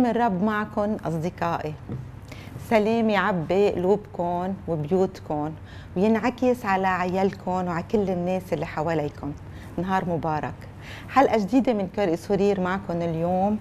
الرب معكم أصدقائي. سلام يعبي قلوبكم وبيوتكم وينعكس على عيالكم وعلى كل الناس اللي حواليكم. نهار مبارك. حلقة جديدة من كرق سرير معكم اليوم.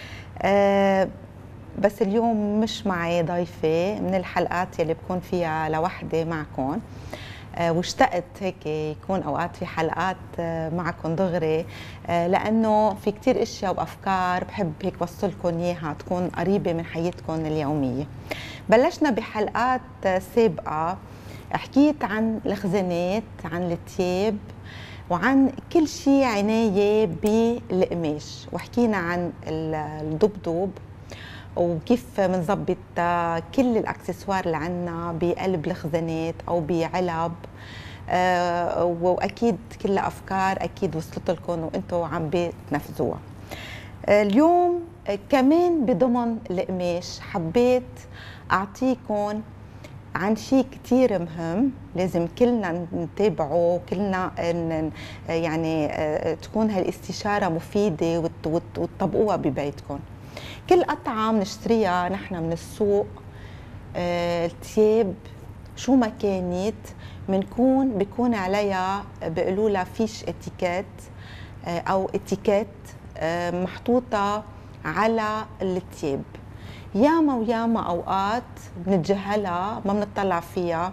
بس اليوم مش معي ضيفة من الحلقات اللي بكون فيها لوحدي معكم. واشتقت هيك يكون اوقات في حلقات معكم دغري، لانه في كتير اشياء وافكار بحب هيك وصلكم اياها تكون قريبه من حياتكم اليوميه. بلشنا بحلقات سابقه حكيت عن الخزانات، عن التياب، وعن كل شيء عنايه بالقماش، وحكينا عن الضبضوب وكيف بنظبط كل الاكسسوار اللي عندنا بقلب الخزانات او بعلب. واكيد كلها افكار اكيد وصلت لكم وانتم عم بتنفذوها. اليوم كمان بضمن القماش حبيت اعطيكم عن شيء كتير مهم لازم كلنا نتابعه، كلنا يعني تكون هالاستشاره مفيده وتطبقوها ببيتكم. كل قطعة بنشتريها نحن من السوق، التياب شو ما كانت بيكون عليها بيقولوا لها فيش اتيكيت او اتيكيت محطوطة على التياب. ياما وياما اوقات بنتجاهلها، ما بنطلع فيها،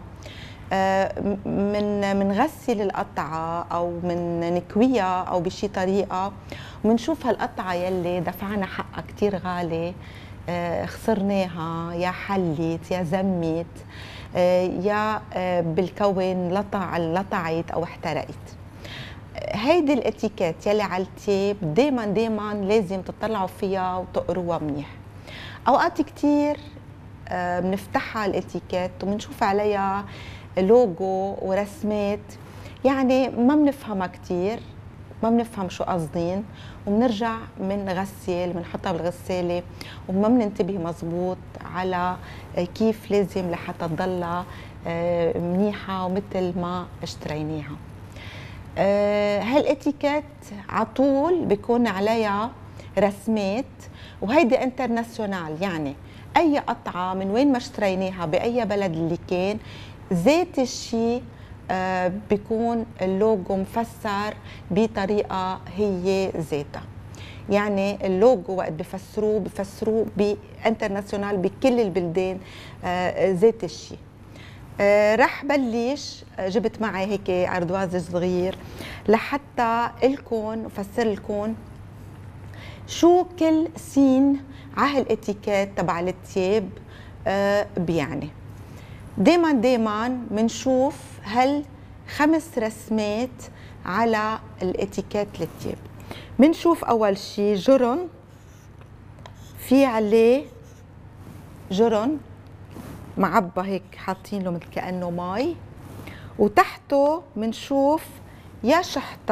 منغسل القطعة أو من نكويها أو بشي طريقة ومنشوف هالقطعة يلي دفعنا حقها كتير غالي، خسرناها، يا حلت يا زمت، يا بالكون لطعت أو احترقت. هيدي الاتيكيت يلي على التياب دايما لازم تطلعوا فيها وتقروها منيح. أوقات كتير بنفتحها الاتيكيت وبنشوف عليها لوجو ورسمات، يعني ما بنفهمها كتير، ما بنفهم شو قصدين، وبنرجع بنغسل بنحطها بالغسالة وما بننتبه مزبوط على كيف لازم لحتى تضلها منيحة ومثل ما اشتريناها. هالاتيكيت عطول بيكون عليها رسمات، وهيدي انترناسيونال، يعني اي قطعة من وين ما اشتريناها باي بلد اللي كان ذات الشيء بيكون اللوجو مفسر بطريقة هي ذاتها. يعني اللوجو وقت بفسروه بانترناسيونال بكل البلدان ذات الشيء. رح بلش، جبت معي هيك أردواز صغير لحتى لكم وفسر لكم شو كل سين على الاتيكيت تبع التياب بيعني. دايما منشوف هال5 رسمات على الاتيكيت للتياب. منشوف اول شيء جرن، في عليه جرن معبى هيك حاطين له مثل كأنه مي، وتحته منشوف يا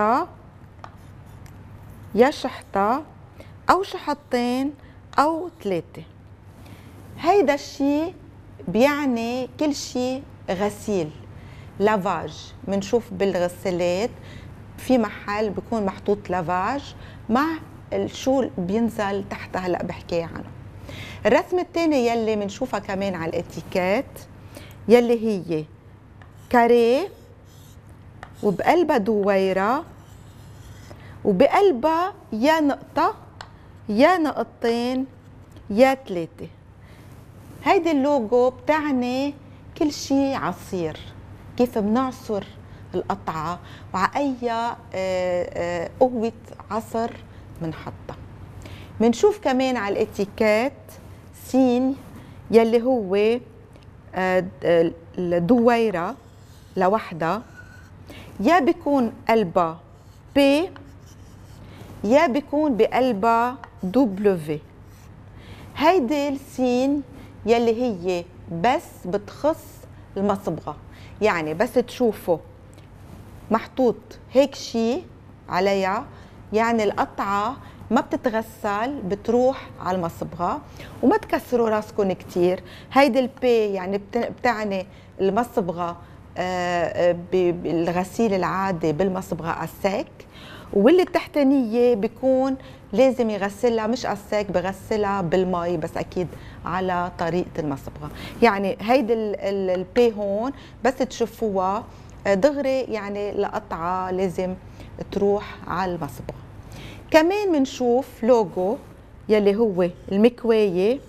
شحطة أو شحطتين أو 3. هيدا الشيء بيعني كل شيء غسيل، لافاج. منشوف بالغسالات في محل بيكون محطوط لافاج مع شو بينزل تحتها، هلا بحكي عنه. الرسمة الثانية يلي منشوفها كمان على الاتيكيت يلي هي كاريه وبقلبها دويرة وبقلبها يا نقطة يا نقطتين يا 3. هيدي اللوجو بتعني كل شيء عصير، كيف بنعصر القطعة وعلى أي قوة عصر بنحطها. بنشوف كمان على الاتيكيت سين يلي هو الدويرة لوحدها، يا بيكون قلبها بي يا بيكون بقلبها دبليو. هيدي السين يلي هي بس بتخص المصبغة، يعني بس تشوفوا محطوط هيك شيء عليها يعني القطعة ما بتتغسل، بتروح على المصبغة. وما تكسروا راسكم كتير. هيدي البي يعني بتعني المصبغة بالغسيل العادي بالمصبغة السك، واللي التحتانيه بيكون لازم يغسلها مش قساك، بغسلها بالمي بس اكيد على طريقه المصبغه. يعني هيدي البي هون بس تشوفوها دغري يعني لقطعه لازم تروح على المصبغه. كمان بنشوف لوجو يلي هو المكوايه،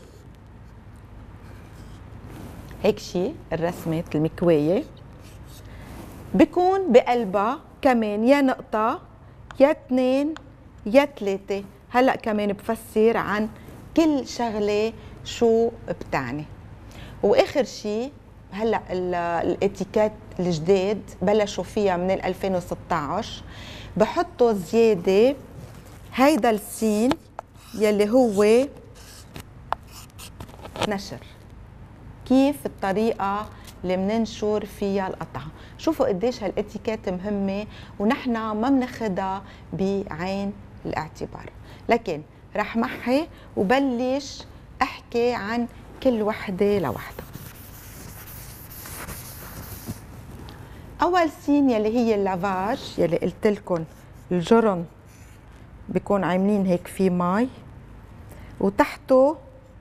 هيك شيء الرسمه المكوايه بيكون بقلبها كمان يا نقطه يا 2 يا 3. هلا كمان بفسر عن كل شغله شو بتعني. واخر شيء هلا الاتيكيت الجديد بلشوا فيها من 2016 بحطوا زياده هيدا السين يلي هو نشر، كيف الطريقه اللي مننشر فيها القطعه. شوفوا قديش هالاتيكيت مهمه ونحن ما بناخدها بعين الاعتبار. لكن رح محي وبلش احكي عن كل وحده لوحدها. اول سين يلي هي اللافاج يلي قلت لكم الجرن بيكون عاملين هيك في مي وتحته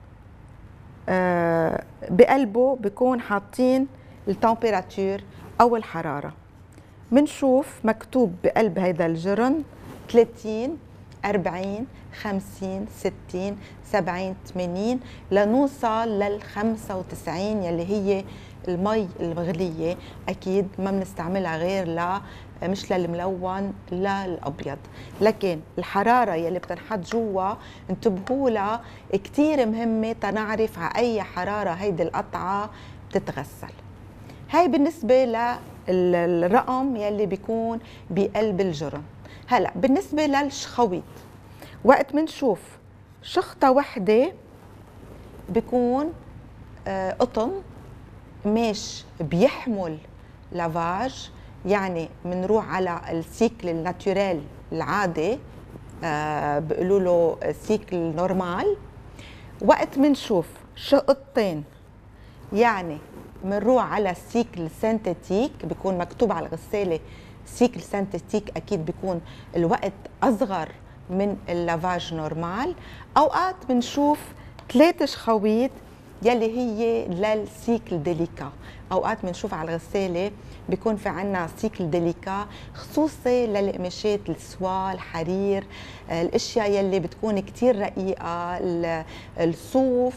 بقلبه بيكون حاطين التمبيراتور او الحراره. منشوف مكتوب بقلب هيدا الجرن 30 40 50 60 70 80 لنوصل لل 95 يلي هي المي المغليه. اكيد ما بنستعملها غير مش للملون للابيض، لكن الحراره يلي بتنحط جوا انتبهوا لها كثير مهمه تنعرف على اي حراره هيدي القطعه بتتغسل. هاي بالنسبه للرقم يلي بيكون بقلب الجرن. هلا بالنسبه للشخويط، وقت منشوف شخطه وحده بيكون قطن مش بيحمل لافاج، يعني منروح على السيكل الناتوريل العادي، بيقولوا له سيكل نورمال. وقت منشوف شقطتين يعني منروح على السيكل سينتيتيك، بيكون مكتوب على الغسالة سيكل سينتيتيك، أكيد بيكون الوقت أصغر من اللافاج نورمال. أوقات بنشوف 3 شخويط يلي هي للسيكل ديليكا. أوقات بنشوف على الغسالة بيكون في عنا سيكل ديليكا خصوصي للقماشات السوا الحرير، الاشياء يلي بتكون كتير رقيقة، الصوف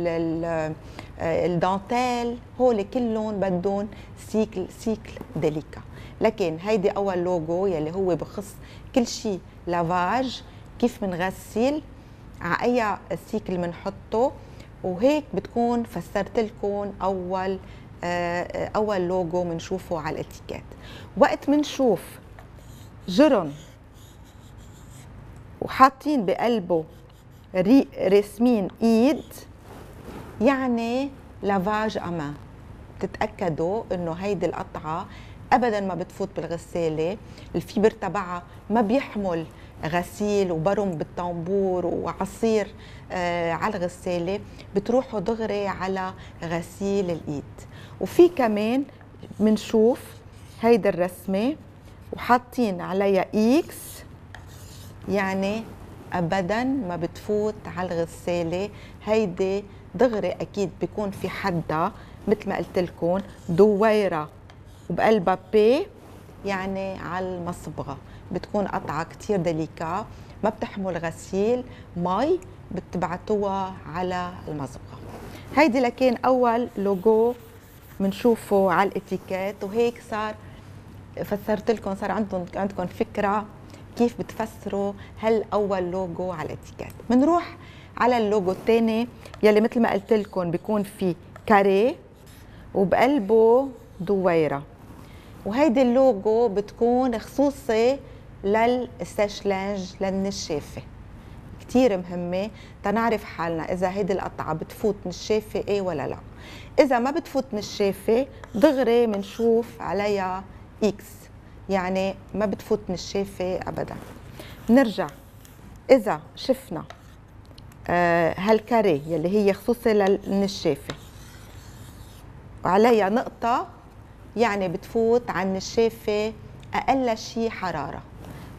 الدانتيل، هول كلهم بدهم سيكل ديليكا. لكن هيدي اول لوجو يلي هو بخص كل شيء لافاج، كيف منغسل على اي سيكل منحطه. وهيك بتكون فسرت لكم اول لوجو منشوفه على الاتيكيت. وقت منشوف جرن وحاطين بقلبه رسمين ايد يعني لافاج امان. تتاكدوا انه هيدي القطعه ابدا ما بتفوت بالغساله، الفيبر تبعها ما بيحمل غسيل وبرم بالطنبور وعصير على الغساله، بتروحوا دغري على غسيل الايد. وفي كمان منشوف هيدي الرسمه وحاطين عليها اكس يعني ابدا ما بتفوت على الغساله. هيدي دغري اكيد بيكون في حدها مثل ما قلت لكم دويره وبقلبها بي يعني على المصبغه، بتكون قطعه كثير ديليكا ما بتحمل غسيل مي، بتبعتوها على المصبغه. هيدي لكن اول لوجو بنشوفه على الاتيكيت، وهيك صار فسرت لكم، صار عندكم فكره كيف بتفسروا اول لوجو على الاتيكيت. بنروح على اللوجو الثاني يلي مثل ما قلت لكم بيكون في كاريه وبقلبه دويره. وهيدي اللوجو بتكون خصوصي للساشلانج للنشافه، كتير مهمه تنعرف حالنا اذا هيدي القطعه بتفوت نشافه ايه ولا لا. اذا ما بتفوت نشافه دغري بنشوف عليها اكس يعني ما بتفوت نشافه ابدا. نرجع اذا شفنا هالكاريه يلي هي خصوصي للنشافه وعليها نقطه يعني بتفوت عن النشافه اقل شيء حراره.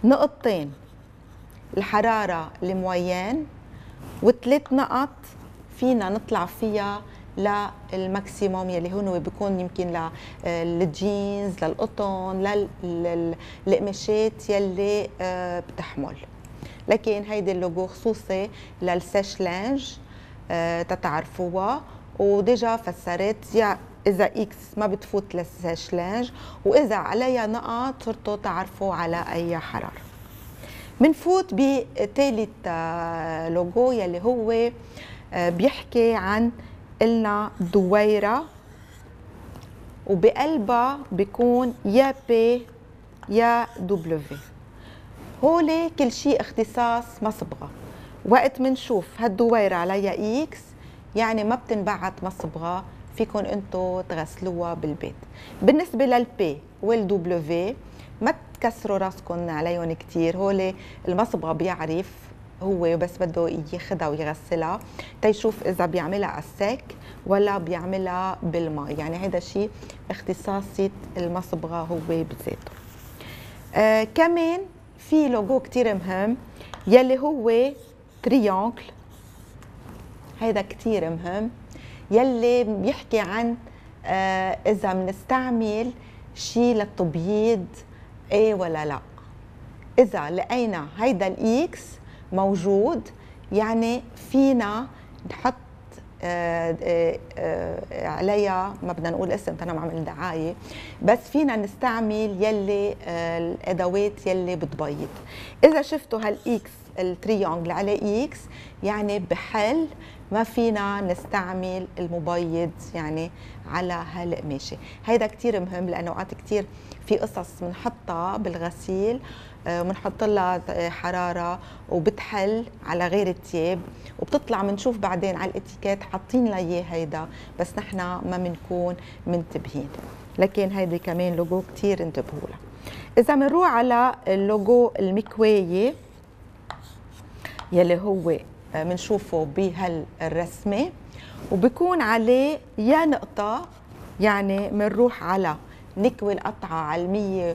نقطتين الحرارة الموين، وثلاث نقط فينا نطلع فيها للماكسيموم يلي هون بيكون يمكن للجينز، للقطن، للقماشات يلي بتحمل. لكن هيدي اللوجو خصوصي للسيش لانج تتعرفوها، وديجا فسرت اذا اكس ما بتفوت للسيش لانج، واذا عليها نقط صرتوا تعرفوا على اي حراره. منفوت بثالث لوجو يلي هو بيحكي عن قلنا دويرة، وبقلبها بيكون يا بي يا دبليو. هولي كل شيء اختصاص مصبغة. وقت منشوف هالدويرة عليها اكس يعني ما بتنبعت مصبغة، فيكن انتو تغسلوها بالبيت. بالنسبة للبي والدبليو ما تكسروا راسكم عليهم كتير، هولي المصبغة بيعرف هو بس بده ياخدها ويغسلها تيشوف اذا بيعملها على السك ولا بيعملها بالماء، يعني هذا شيء اختصاصي المصبغة هو بذاته. كمان في لوجو كتير مهم يلي هو تريانجل، هيدا كتير مهم يلي بيحكي عن اذا بنستعمل شيء للتبييض ايه ولا لا. اذا لقينا هيدا الاكس موجود يعني فينا نحط عليها، ما بدنا نقول اسم انا بعمل دعايه، بس فينا نستعمل يلي الادوات يلي بتبيض. اذا شفتوا هالاكس التريانجل على اكس يعني بحل ما فينا نستعمل المبيض يعني على هالقماشه. هيدا كتير مهم لانه اوقات كتير في قصص بنحطها بالغسيل وبنحط لها حراره وبتحل على غير الثياب، وبتطلع بنشوف بعدين على الاتيكيت حاطين لها اياه هيدا، بس نحن ما بنكون منتبهين. لكن هيدي كمان لوجو كتير انتبهوا لها. اذا بنروح على اللوجو المكوايه يلي هو بنشوفه بهالرسمه وبكون عليه يا نقطه، يعني بنروح على نكوي القطعه على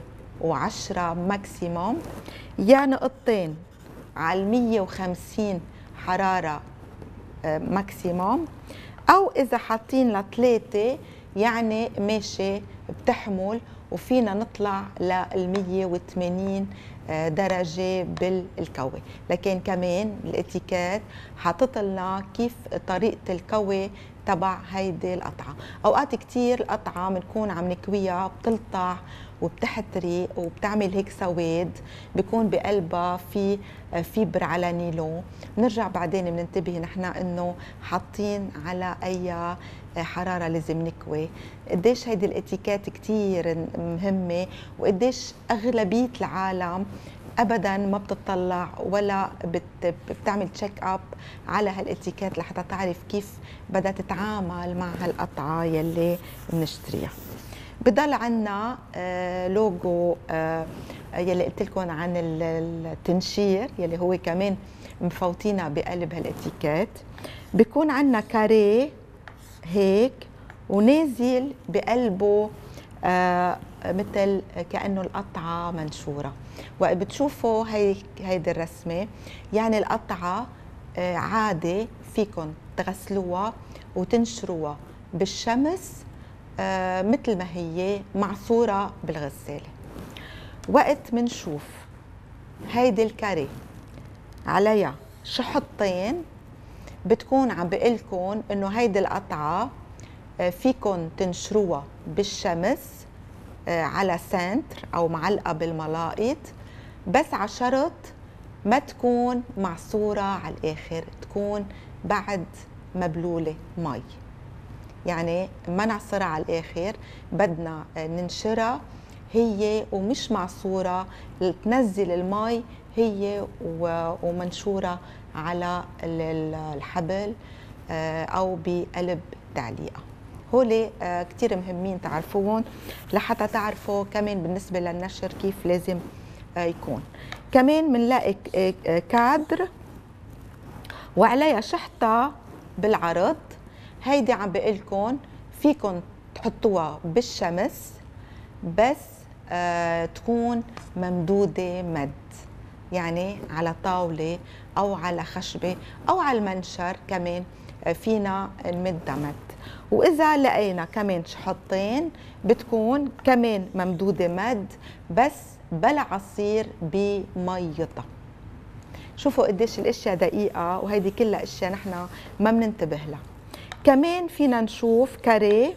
110 ماكسيموم، يا نقطتين على 150 حراره ماكسيموم، او اذا حاطين لثلاثه يعني ماشي بتحمل وفينا نطلع لل 180 درجه بالكوي. لكن كمان الاتيكيت حاطط لنا كيف طريقه الكوي تبع هيدي القطعه. اوقات كثير القطعه بنكون عم نكويها بتلطع وبتحترق وبتعمل هيك سواد، بيكون بقلبها في فيبر على نيلون، بنرجع بعدين بننتبه نحن انه حاطين على اي حراره لازم نكوي. قديش هيدي الاتيكيت كثير مهمه، وقديش اغلبيه العالم ابدا ما بتطلع ولا بتعمل تشيك اب على هالاتيكيت لحتى تعرف كيف بدها تتعامل مع هالقطعه يلي بنشتريها. بضل عنا لوجو يلي قلت لكم عن التنشير يلي هو كمان مفوتينا بقلب هالاتيكيت. بيكون عنا كاريه هيك ونازل بقلبه مثل كأنه القطعة منشورة. وقت بتشوفوا هيدي الرسمة يعني القطعة عادي فيكن تغسلوها وتنشروها بالشمس مثل ما هي معصورة بالغسالة. وقت منشوف هيدي الكاري عليها شحطين بتكون عم بقلكن انه هيدي القطعة فيكن تنشروها بالشمس على سنتر او معلقة بالملاقط، بس على شرط ما تكون معصورة على الاخر، تكون بعد مبلولة مي، يعني ما نعصرها على الاخر، بدنا ننشرها هي ومش معصورة، تنزل المي هي ومنشورة على الحبل او بقلب تعليقة. هولي كتير مهمين تعرفوهم لحتى تعرفوا كمان بالنسبة للنشر كيف لازم يكون. كمان بنلاقي كادر وعليها شحطة بالعرض، هيدي عم بقلكن فيكن تحطوها بالشمس، بس تكون ممدودة مد، يعني على طاولة أو على خشبة أو على المنشر كمان فينا نمدها مد. وإذا لقينا كمان شحطين بتكون كمان ممدودة مد بس بلا عصير بميتها. شوفوا قديش الاشياء دقيقة، وهيدي كلها اشياء نحن ما بننتبه لها. كمان فينا نشوف كاريه،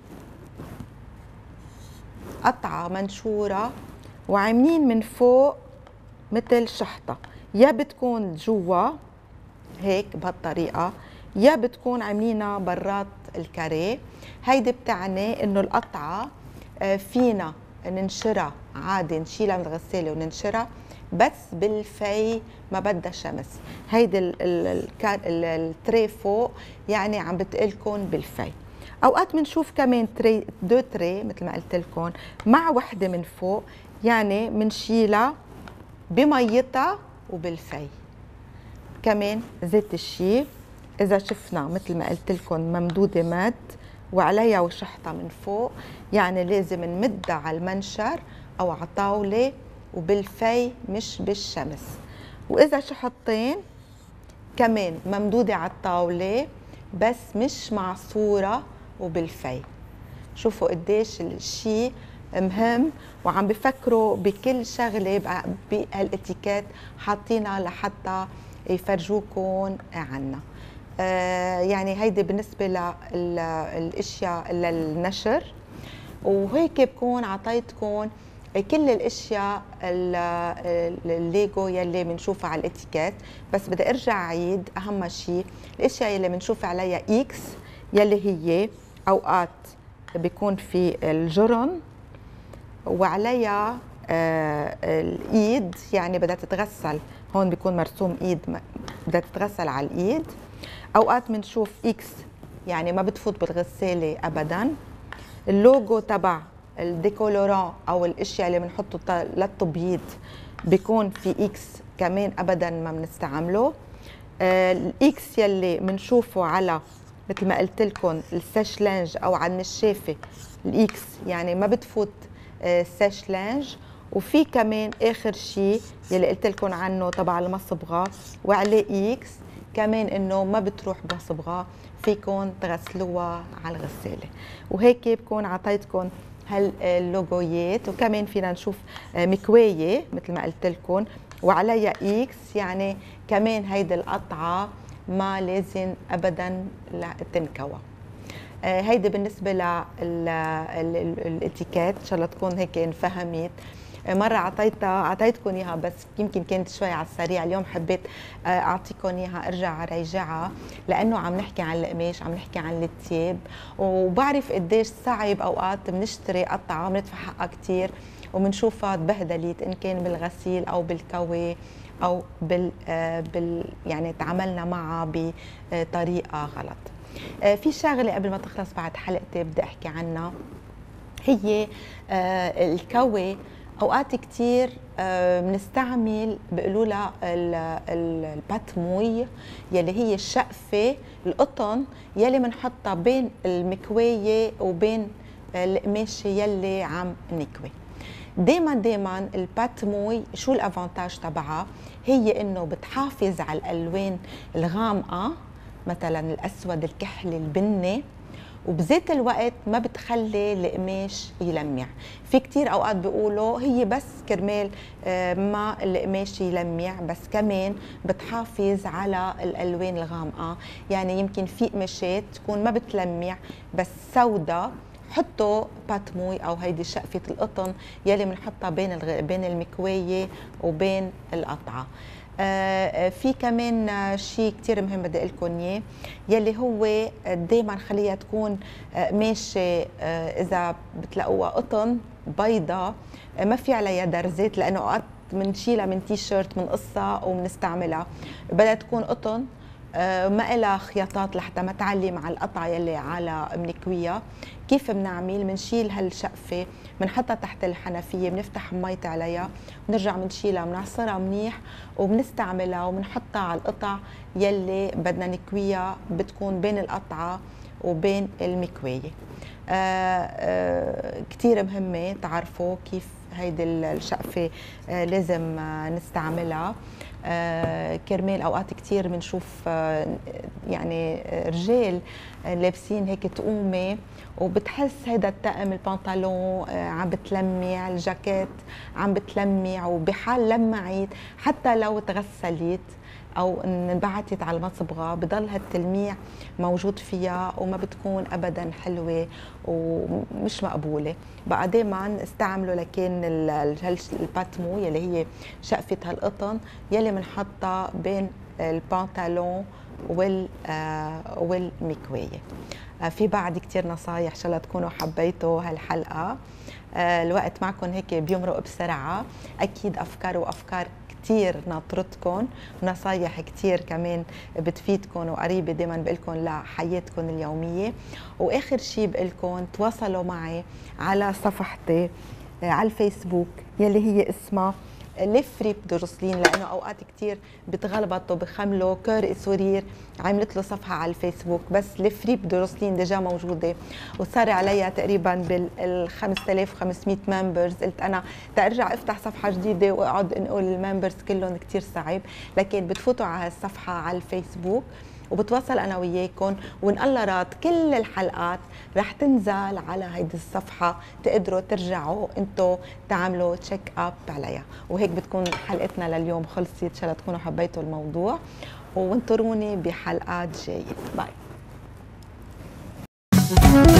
قطعة منشورة وعاملين من فوق مثل شحطة، يا بتكون جوا هيك بهالطريقة يا بتكون عاملينها برات الكاريه. هيدي بتعني انه القطعة فينا ننشرها عادي، نشيلها من الغسالة وننشرها بس بالفي، ما بدها شمس. هيدي التري فوق يعني عم بتقلكن بالفي. اوقات بنشوف كمان تري، دو تري مثل ما قلت لكم مع وحده من فوق، يعني بنشيلها بميتها وبالفي. كمان زيت الشيف اذا شفنا مثل ما قلت لكم ممدوده مد وعليها وشحطه من فوق، يعني لازم نمدها على المنشر او على طاوله وبالفي مش بالشمس. واذا شحطين كمان ممدوده على الطاوله بس مش معصوره وبالفي. شوفوا قديش الشيء مهم، وعم بفكروا بكل شغله بهالاتيكيت حاطينها لحتى يفرجوكم عنا. يعني هيدي بالنسبه للاشياء للنشر. وهيك بكون عطيتكم كل الاشياء الليجو يلي بنشوفها على الاتيكيت. بس بدي ارجع اعيد اهم شيء، الاشياء يلي بنشوف عليها اكس يلي هي اوقات بيكون في الجرن وعليها الايد، يعني بدها تتغسل، هون بيكون مرسوم ايد بدها تتغسل على الايد. اوقات بنشوف اكس يعني ما بتفوت بالغساله ابدا. اللوجو تبع الديكولوران او الاشياء اللي بنحطه للتبييض بيكون في اكس كمان ابدا ما بنستعمله. الاكس يلي بنشوفه على مثل ما قلت لكم السيش لانج او على النشافه، الاكس يعني ما بتفوت سيش لانج. وفي كمان اخر شيء يلي قلت لكم عنه تبع المصبغه وعليه اكس كمان انه ما بتروح بصبغه، فيكم تغسلوها على الغساله. وهيك بكون عطيتكم هاللوجويات. وكمان فينا نشوف مكوايه مثل ما قلت لكم وعليها اكس، يعني كمان هيدي القطعه ما لازم ابدا تنكوى. هيدي بالنسبه للاتيكيت، ان شاء الله تكون هيك انفهمت. مره اعطيتكم اياها بس يمكن كانت شوي على السريع، اليوم حبيت اعطيكم اياها ارجع اراجعها، لانه عم نحكي عن القماش، عم نحكي عن الثياب، وبعرف قديش صعب اوقات بنشتري قطعه بندفع حقها كثير وبنشوفها تبهدلت ان كان بالغسيل او بالكوي او يعني تعاملنا معها بطريقه غلط. في شغله قبل ما تخلص بعد حلقتي بدي احكي عنها، هي الكوي. اوقات كثير بنستعمل بيقولوا لها الباتموي يلي هي الشقفه القطن يلي بنحطها بين المكوايه وبين القماشه يلي عم نكوي. دائما الباتموي شو الافونتاج تبعها؟ هي انه بتحافظ على الالوان الغامقه مثلا الاسود الكحلي البني، وبذات الوقت ما بتخلي القماش يلمع. في كتير اوقات بيقولوا هي بس كرمال ما القماش يلمع، بس كمان بتحافظ على الالوان الغامقه. يعني يمكن في قماشات تكون ما بتلمع بس سوداء، حطوا باتموي او هيدي شقفه القطن يلي بنحطها بين المكوايه وبين القطعه. في كمان شيء كتير مهم بدي اقول لكم اياه، يلي هو دائما خليها تكون قماشه اذا بتلاقوها قطن بيضة ما في عليها درزات، لانه اوقات بنشيلها من تي شيرت بنقصها وبنستعملها. بدها تكون قطن ما لها خياطات لحتى ما تعلي مع القطعه يلي على بنكويها. كيف بنعمل؟ بنشيل هالشقفه بنحطها تحت الحنفيه، بنفتح مية عليها ونرجع بنشيلها بنعصرها منيح وبنستعملها وبنحطها على القطع يلي بدنا نكويها، بتكون بين القطعه وبين المكوايه. كتير مهمة تعرفوا كيف هيدي الشقفة لازم نستعملها. كرمال اوقات كتير بنشوف يعني رجال لابسين هيك تقومه، وبتحس هيدا الطقم البنطلون عم بتلمع، الجاكيت عم بتلمع، وبحال لمعت حتى لو تغسلت او انبعتت على المصبغه بضل هالتلميع موجود فيها وما بتكون ابدا حلوه ومش مقبوله. بقى دائما استعملوا لكن الباتمو يلي هي شقفه هالقطن يلي بنحطها بين البنطلون والمكوايه. في بعد كتير نصايح ان شاء الله تكونوا حبيتوا هالحلقه. الوقت معكم هيك بيمرق بسرعه، اكيد افكار وافكار كتير ناطرتكم، ونصايح كتير كمان بتفيدكم وقريبه دائما بقلكم لحياتكم اليوميه. واخر شيء بقلكم تواصلوا معي على صفحتي على الفيسبوك يلي هي اسمها لفريب دو جوسلين، لانه اوقات كثير بتغلبطوا بخملوا كور سورير، عملت له صفحه على الفيسبوك بس لفريب دو جوسلين ديجا موجوده وصار عليها تقريبا بال 5500 ممبرز. قلت انا ترجع افتح صفحه جديده واقعد انقل الممبرز كلهم كثير صعب، لكن بتفوتوا على الصفحه على الفيسبوك وبتواصل انا وياكم، وان الله راد كل الحلقات رح تنزل على هيدي الصفحه، تقدروا ترجعوا انتم تعملوا تشيك اب عليها. وهيك بتكون حلقتنا لليوم خلصت، ان شاء الله تكونوا حبيتوا الموضوع وانطروني بحلقات جايه. باي.